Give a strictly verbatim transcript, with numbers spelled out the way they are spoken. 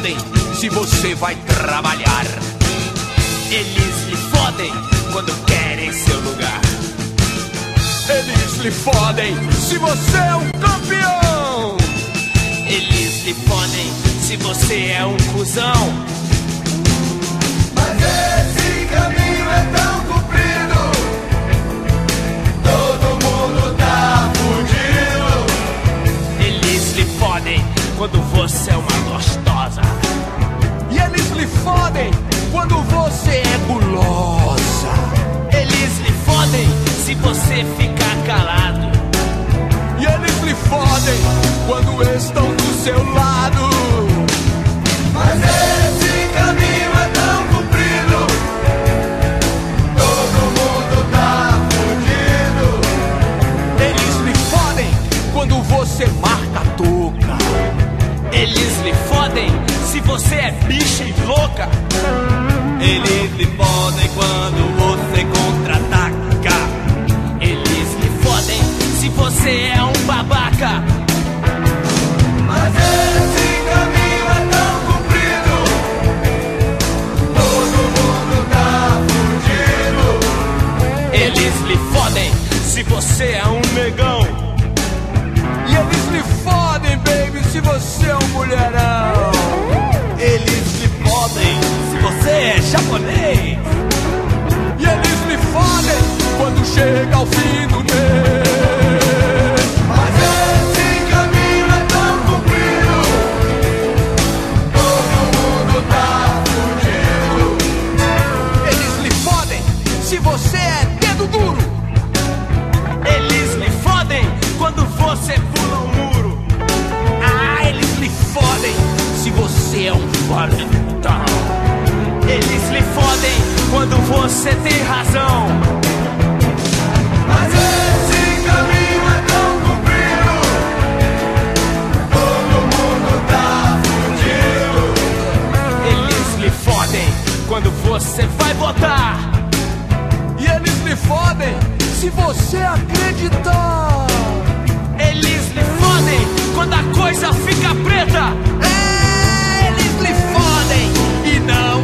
fodem se você vai trabalhar. Eles lhe fodem quando querem seu lugar. Eles lhe fodem se você é um campeão. Eles lhe fodem se você é um cuzão. Mas esse caminho é tão comprido, todo mundo tá fudido. Eles lhe fodem quando você é uma gostosa. E eles lhe fodem quando você é gulosa. Eles lhe fodem se você ficar calado. E eles lhe fodem quando estão do seu lado. Mas esse caminho é tão comprido, todo mundo tá fudido. Eles lhe fodem quando você marca a touca. Eles lhe fodem se você é bicha e louca. Eles lhe fodem quando você contra-ataca. Eles lhe fodem se você é um babaca. Mas esse caminho é tão comprido, todo mundo tá fudido. Eles lhe fodem se você é um negão. E eles lhe fodem, baby, se você é um mulherão. Eles lhe fodem se você é japonês. E eles lhe fodem quando chega ao fim do mês. Mas esse caminho é tão comprido, todo mundo tá fudido. Eles lhe fodem se você é dedo duro. Eles lhe fodem quando você pula um muro. Ah, eles lhe fodem se você é um valentão. Eles lhe fodem quando você tem razão. Mas esse caminho é tão comprido, todo mundo tá fudido. Eles lhe fodem quando você vai votar. E eles lhe fodem se você acreditar. Eles lhe fodem quando a coisa fica preta. É, eles lhe fodem e não